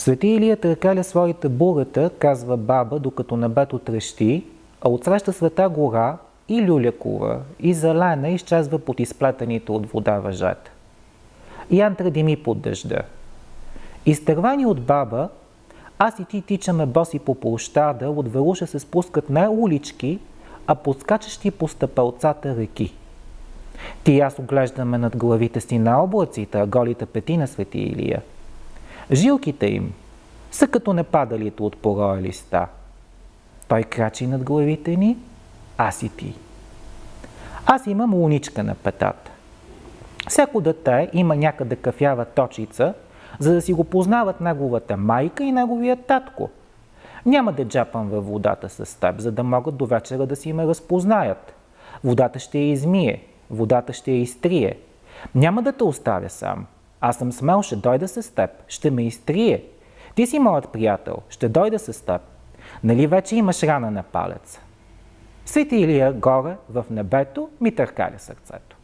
Свети Илия търкаля своите бурата, казва баба, докато небето трещи, а отсреща Света гора и люлякова, и зелена изчезва под изплетените от вода въжета. Янтра дими под дъжда. Изтървани от баба, аз и ти тичаме боси по площада, от Велуша се спускат не улички, а подскачащи по стъпалцата реки. Ти и аз оглеждаме над главите си на облаците, а голите пети на Свети Илия. Жилките им са като непадалите от пороя листа. Той крачи над главите ни, аз и ти. Аз имам луничка на петата. Всяко дете има някъде кафява точица, за да си го познават неговата майка и неговия татко. Няма да джапам във водата с теб, за да могат до вечера да си ме разпознаят. Водата ще я измие, водата ще я изтрие. Няма да те оставя сам. Аз съм смел, ще дойда с теб, ще ме изтрие. Ти си моят приятел, ще дойда с теб. Нали вече имаш рана на палеца? Свети Илия горе в небето ми търкаля сърцето.